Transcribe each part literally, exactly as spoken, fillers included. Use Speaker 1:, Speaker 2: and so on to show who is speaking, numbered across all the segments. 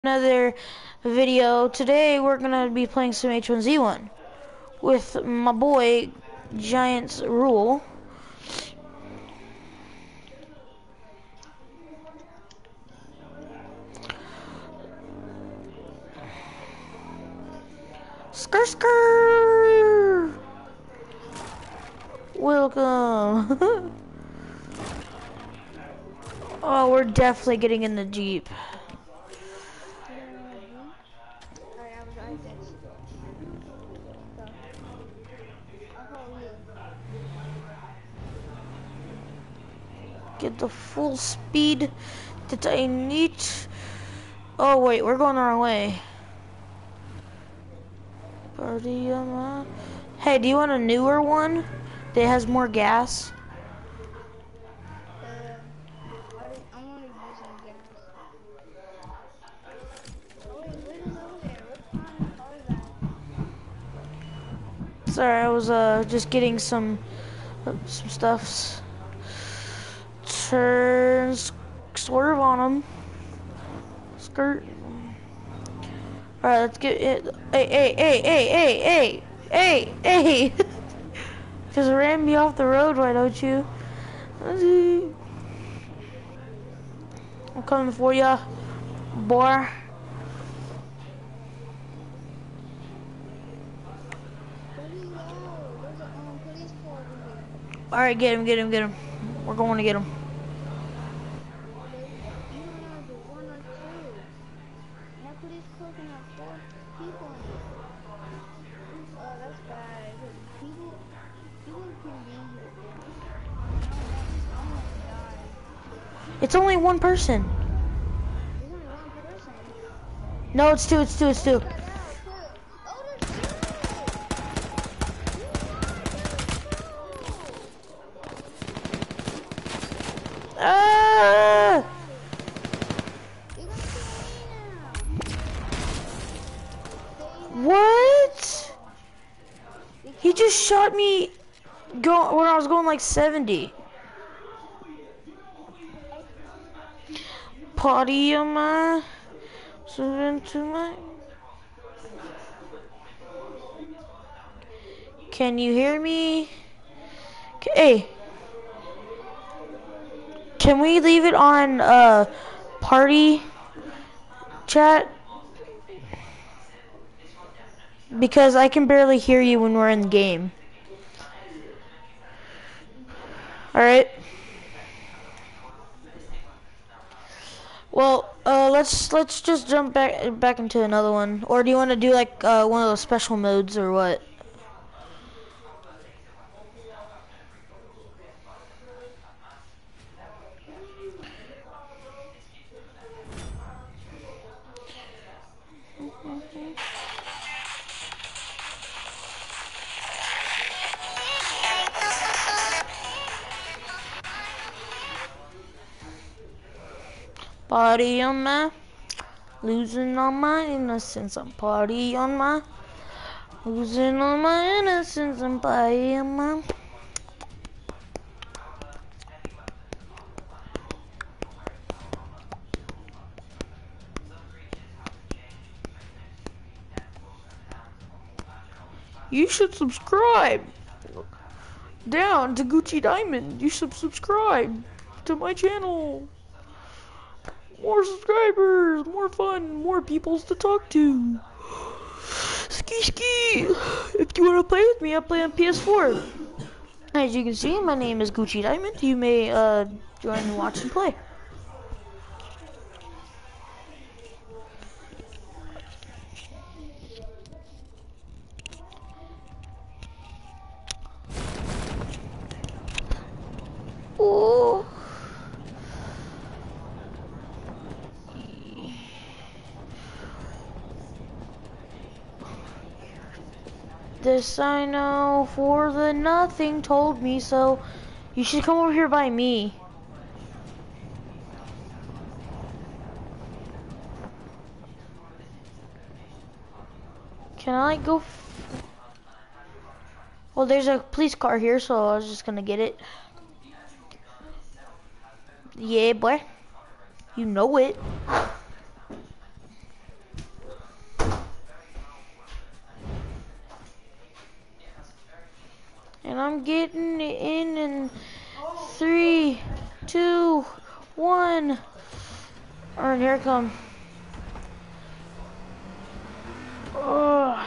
Speaker 1: Another video. Today we're gonna be playing some H one Z one with my boy Giants Rule. Skr skr. Welcome. Oh, we're definitely getting in the Jeep. Get the full speed that I need. Oh wait, we're going the wrong way. Party on my... Hey, do you want a newer one that has more gas? Sorry, I was uh just getting some uh, some stuffs. Turn, swerve on them. Skirt. All right, let's get it. Hey, hey, hey, hey, hey, hey, hey, hey! Just ran me off the road. Why don't you? I'm coming for ya, boy. All right, get him, get him, get him. We're going to get him. It's only one person. No, it's two, it's two, it's two. Ah! What? He just shot me go when I was going like seventy. Potty on my, into my. Can you hear me? Hey, can we leave it on uh party chat? Because I can barely hear you when we're in the game. All right. Well, uh, let's let's just jump back back into another one. Or do you want to do like uh, one of those special modes or what? Party on my, losing all my innocence. I'm party on my, losing all my innocence. I'm party on my. You should subscribe down to Gucci Diamond. You should subscribe to my channel. More subscribers, more fun, more peoples to talk to. Ski ski. If you want to play with me, I play on P S four. As you can see, my name is Gucci Diamond. You may uh, join and watch and play. Oh. This I know, for the nothing told me so. You should come over here by me. Can I like go? F well, there's a police car here, so I was just gonna get it. Yeah, boy. You know it. I'm getting in in three, two, one. Alright, here I come. Ugh.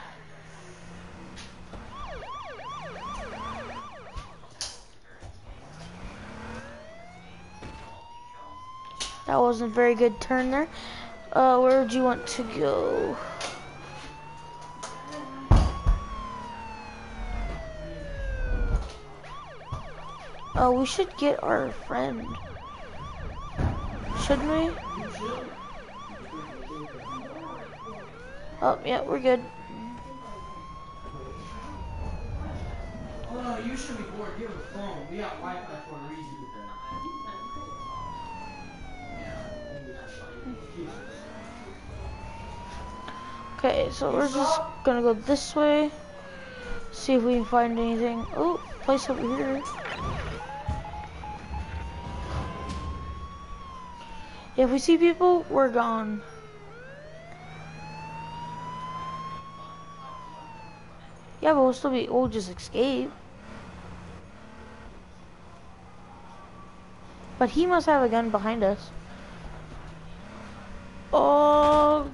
Speaker 1: That wasn't a very good turn there. Uh, where would you want to go? Oh, we should get our friend. Shouldn't we? Oh, yeah, we're good.
Speaker 2: Oh no, you should be bored. Give him a phone. We got Wi-Fi for a reason.
Speaker 1: Okay, so we're just gonna go this way. See if we can find anything. Oh, place over here. If we see people, we're gone. Yeah, but we'll still be, we'll just escape. But he must have a gun behind us. Oh.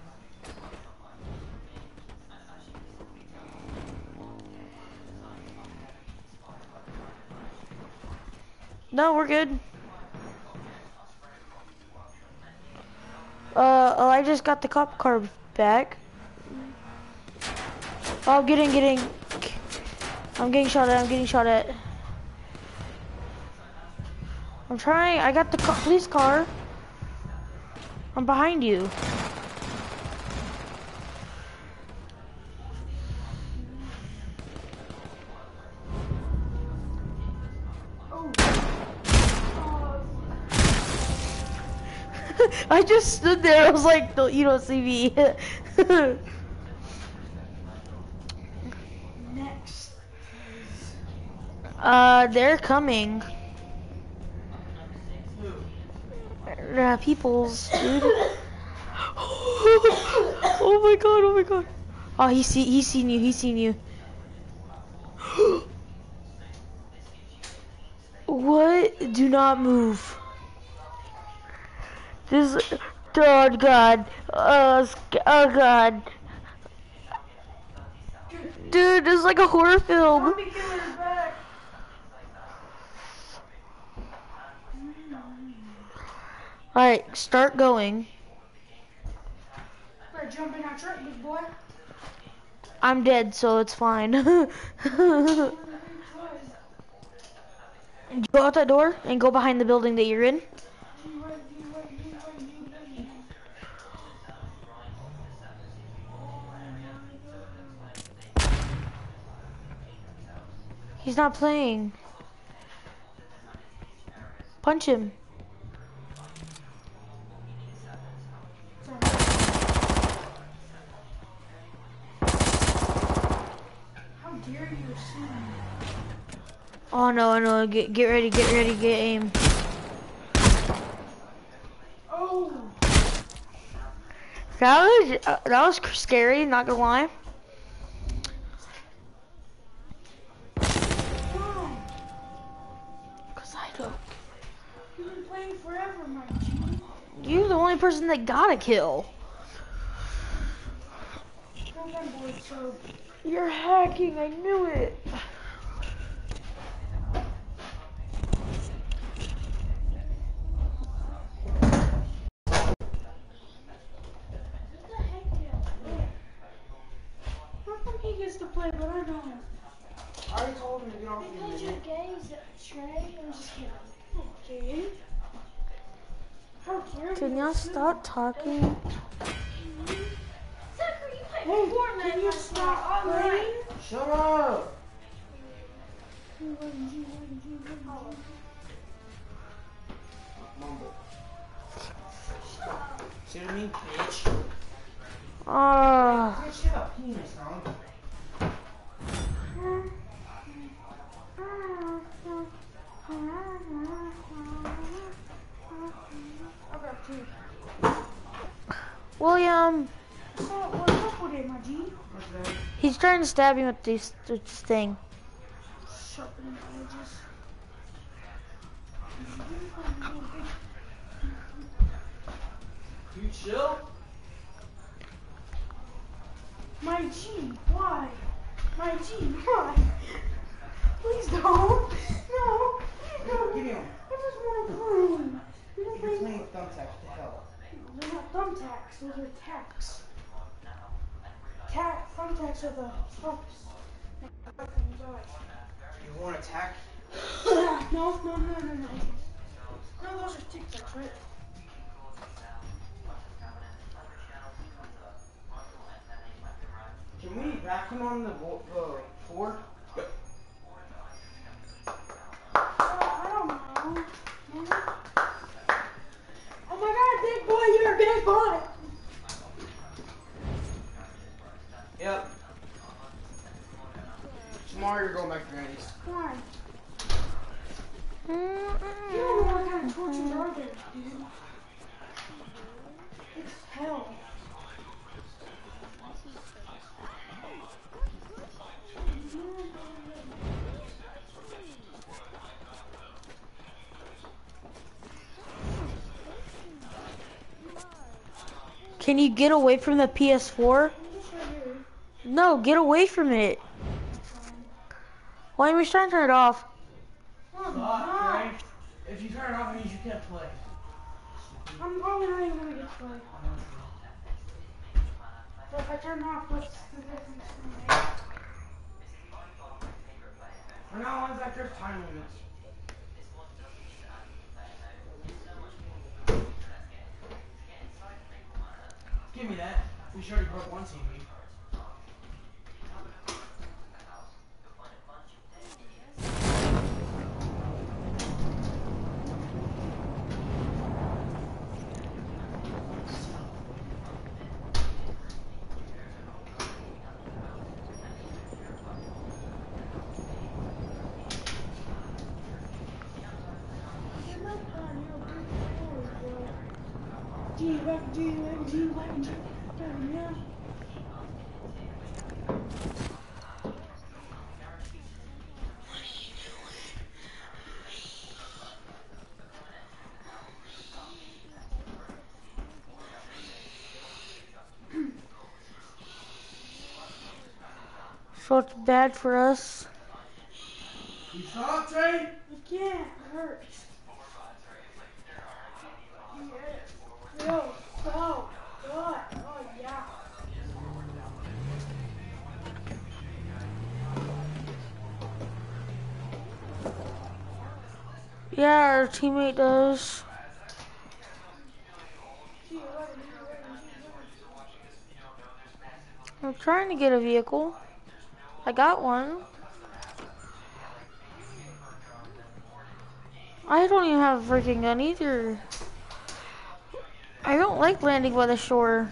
Speaker 1: No, we're good. Uh, oh, I just got the cop car back. Oh, I'm getting, getting. I'm getting shot at, I'm getting shot at. I'm trying, I got the co police car. I'm behind you. I just stood there, I was like, don't, you don't see me.
Speaker 3: Next.
Speaker 1: Uh, they're coming. Uh, peoples, dude. Oh my god, oh my god. Oh, he see, he's seen you, he's seen you. What? Do not move. This, oh god, oh, oh god. Dude, this is like a horror film. Alright, start going.
Speaker 3: Better jump in our truck, big boy.
Speaker 1: I'm dead, so it's fine. Go out that door and go behind the building that you're in. He's not playing. Punch him.
Speaker 3: How dare you assume?
Speaker 1: Oh no, no, get get ready, get ready, get aim.
Speaker 3: Oh.
Speaker 1: That was uh, that was scary, not gonna lie.
Speaker 3: Why?
Speaker 1: Cause I don't.
Speaker 3: You've been playing forever, my G.
Speaker 1: You're the only person that got a kill.
Speaker 3: Boy, so
Speaker 1: You're hacking, I knew it.
Speaker 3: he gets to play, but I don't.
Speaker 2: I already told him to get off the
Speaker 3: Because you're
Speaker 2: minute.
Speaker 3: gay, is that Trey? I'm just kidding. Okay. How dare you?
Speaker 1: Can y'all stop talking?
Speaker 3: Zachary, you play hey, Fortnite. Can you stop playing?
Speaker 2: Shut up! Mumble. See what I mean, bitch?
Speaker 1: Ah.
Speaker 2: Bitch, you have a penis, huh?
Speaker 1: William.
Speaker 3: Oh, what's up with it, my G?
Speaker 1: He's trying to stab me with this, with this thing.
Speaker 3: sharpening the edges.
Speaker 2: You chill?
Speaker 3: My G, why? My G, why? Please don't. No. Please don't.
Speaker 2: Give me one.
Speaker 3: I just want to play. We don't
Speaker 2: You're
Speaker 3: play.
Speaker 2: playing with thumbtacks. What the hell?
Speaker 3: They're not thumbtacks. Those are tacks. Tack. Thumbtacks are the sharps.
Speaker 2: You want to attack?
Speaker 3: No, no, no, no, no. No, those are tic tacs, right?
Speaker 2: Can we vacuum on the vo- uh, board?
Speaker 3: Uh, I don't know. Maybe. Oh my god, big boy, you're a big boy!
Speaker 2: Yep. Tomorrow you're going back to Granny's.
Speaker 3: Why? You don't know what kind of tortures are there, dude. It's hell.
Speaker 1: Can you get away from the P S four?
Speaker 3: I'm just right here.
Speaker 1: No, get away from it. Why are we trying to turn it off?
Speaker 3: Oh,
Speaker 2: Stop,
Speaker 3: no.
Speaker 2: Granny. If you turn it off, it means you can't play.
Speaker 3: I'm probably not even gonna get to play. So if I turn it off, what's the difference in the
Speaker 2: For now on, that there's time limits. Give me that. We sure already broke one T V.
Speaker 3: G-Wagon, G-Wagon, G-Wagon, G-Wagon, yeah.
Speaker 1: So it's bad for us.
Speaker 2: You stop, Trey?
Speaker 3: I can't, it hurts. Yo, go, what? Oh, yeah.
Speaker 1: Yeah, our teammate does. I'm trying to get a vehicle. I got one. I don't even have a freaking gun either. I don't like landing by the shore.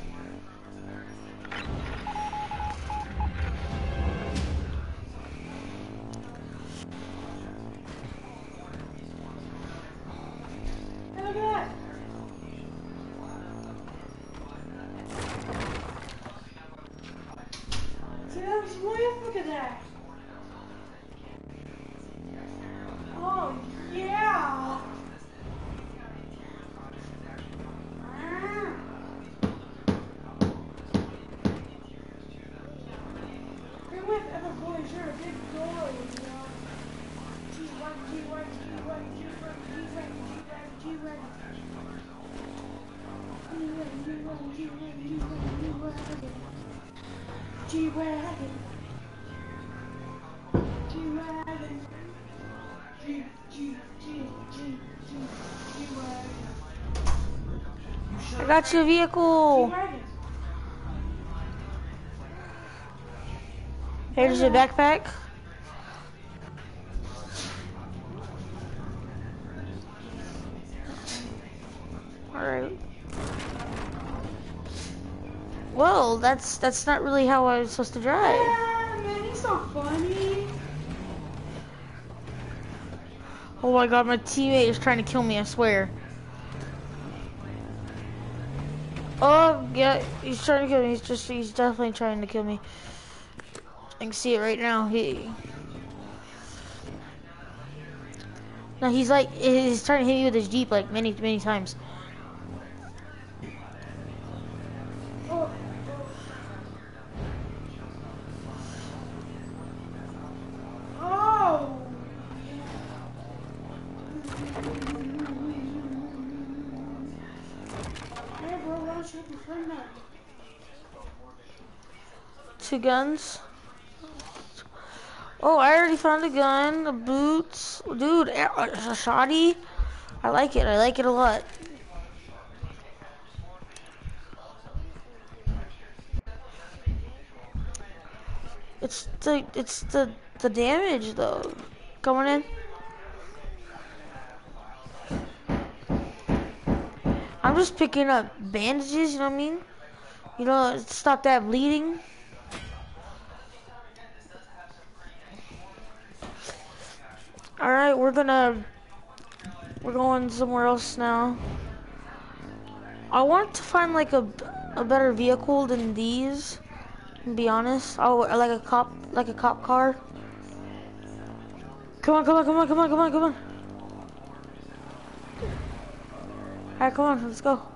Speaker 3: Hey, look at that. See, that was way, look at that. Oh, yeah. Ah. You're with other boys, you're a big boy, you know. G-Wagon, G-Wagon, G-Wagon, G-Wagon, G-Wagon, G-Wagon, G-Wagon. G-Wagon, G-Wagon, G-Wagon, G-Wagon, G-Wagon. G-Wagon. G, G, G, G, G, G-Wagon.
Speaker 1: I got you a vehicle.
Speaker 3: G-Wagon.
Speaker 1: Here's your backpack. Alright. Well, that's that's not really how I was supposed to drive.
Speaker 3: Yeah, man, he's so funny.
Speaker 1: Oh my god, my teammate is trying to kill me, I swear. Oh, yeah, he's trying to kill me. He's just, he's definitely trying to kill me. I can see it right now. He... No, he's like, he's trying to hit me with his Jeep like many, many times.
Speaker 3: Oh, oh. Oh. Hey, bro, why don't you help your friend out?
Speaker 1: Two guns. Oh, I already found a gun, the boots. Dude, a a shoddy. I like it, I like it a lot. It's the, it's the, the damage though. Coming in. I'm just picking up bandages, you know what I mean? You know, stop that bleeding. Alright, we're gonna, we're going somewhere else now. I want to find like a, a better vehicle than these, to be honest. Oh, like a cop, like a cop car. Come on, come on, come on, come on, come on, come on. Alright, come on, let's go.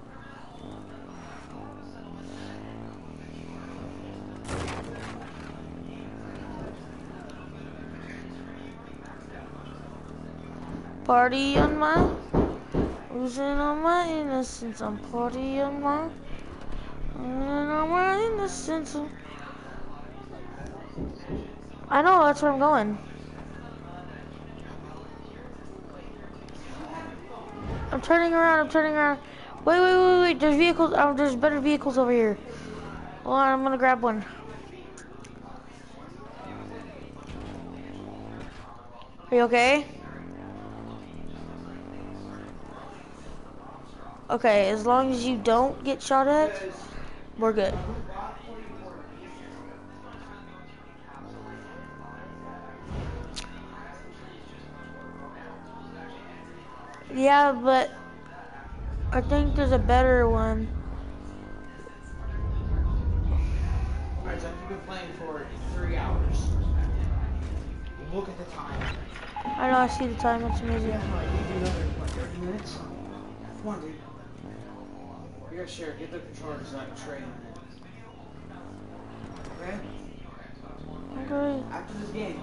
Speaker 1: Party on my, losing all my innocence. I'm party on my, losing all my innocence. I know, that's where I'm going. I'm turning around, I'm turning around. Wait, wait, wait, wait, there's vehicles, oh, there's better vehicles over here. Hold on, I'm gonna grab one. Are you okay? Okay, as long as you don't get shot at, we're good. Yeah, but I think there's a better one.
Speaker 2: Alright, so you've been playing for three hours. Look at the time.
Speaker 1: I know, I see the time, that's amazing.
Speaker 2: Yeah, like, you do another, what, thirty minutes? Come on, dude. You gotta share. Get the controller so I can trade on it. Okay?
Speaker 1: Okay.
Speaker 2: After this game.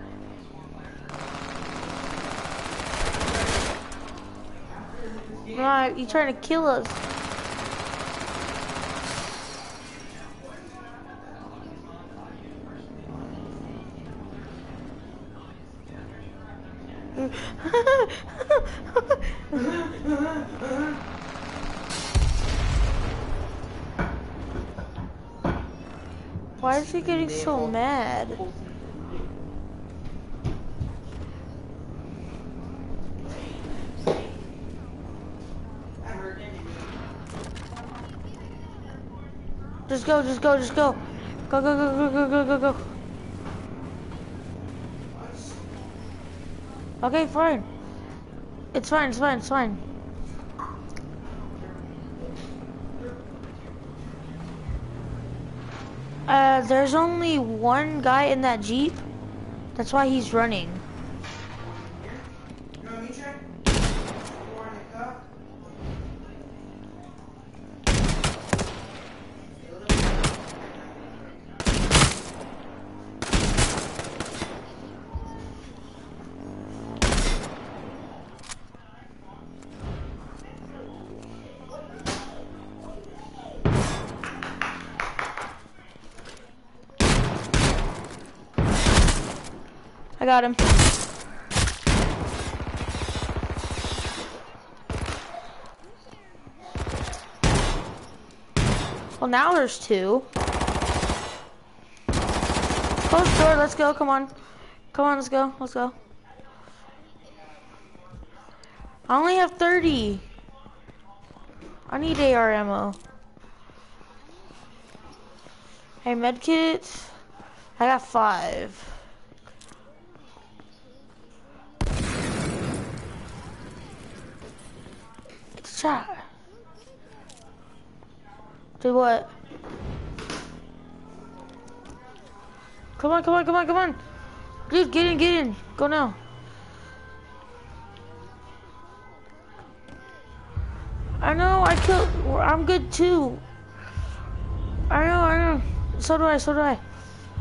Speaker 2: After this game.
Speaker 1: Right, you trying to kill us. Why is he getting so mad? Just go, just go, just go. Go, go, go, go, go, go, go, go. Okay, fine. It's fine, it's fine, it's fine. Uh, there's only one guy in that Jeep. That's why he's running.
Speaker 2: You know what I mean, Jack? You want a cup?
Speaker 1: I got him. Well, now there's two. Close the door, let's go, come on. Come on, let's go, let's go. I only have thirty. I need A R ammo. Hey, medkit. I got five. It's chat. Do what? Come on, come on, come on, come on. Dude, get in, get in. Go now. know, I killed, I'm good too. I know, I know. So do I, so do I.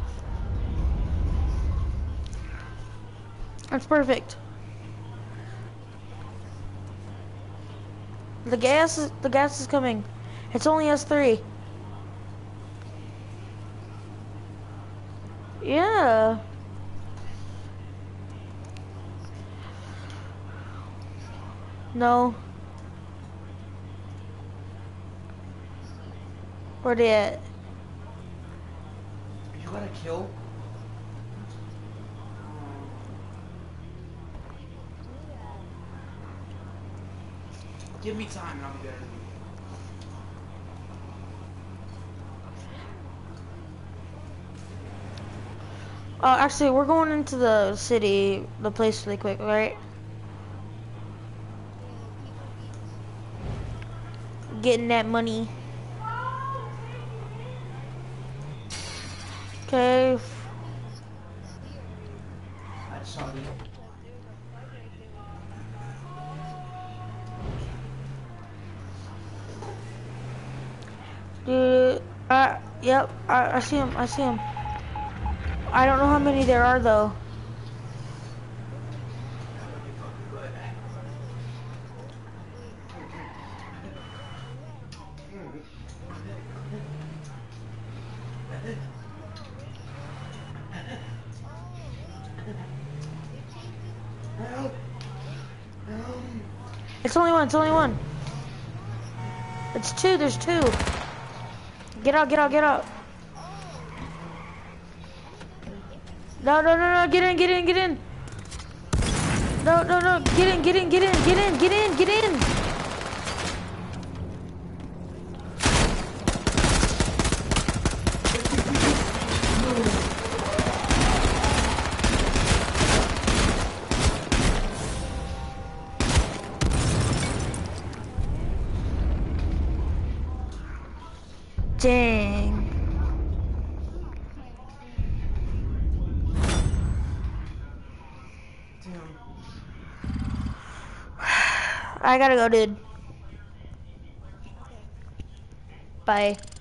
Speaker 1: That's perfect. The gas is, the gas is coming. It's only us three. Yeah. No. Where they at?
Speaker 2: You gotta kill. Give me time and I'll be there.
Speaker 1: Oh, actually, we're going into the city, the place really quick, right? Getting that money. Okay.
Speaker 2: I just saw you.
Speaker 1: Dude, uh, yep, I, I see him, I see him. I don't know how many there are, though. It's only one, it's only one. It's two, there's two. Get out, get out, get out. No, no, no, no, get in, get in, get in. No, no, no, get in, get in, get in, get in, get in, get in. Dang. I gotta go, dude. Bye.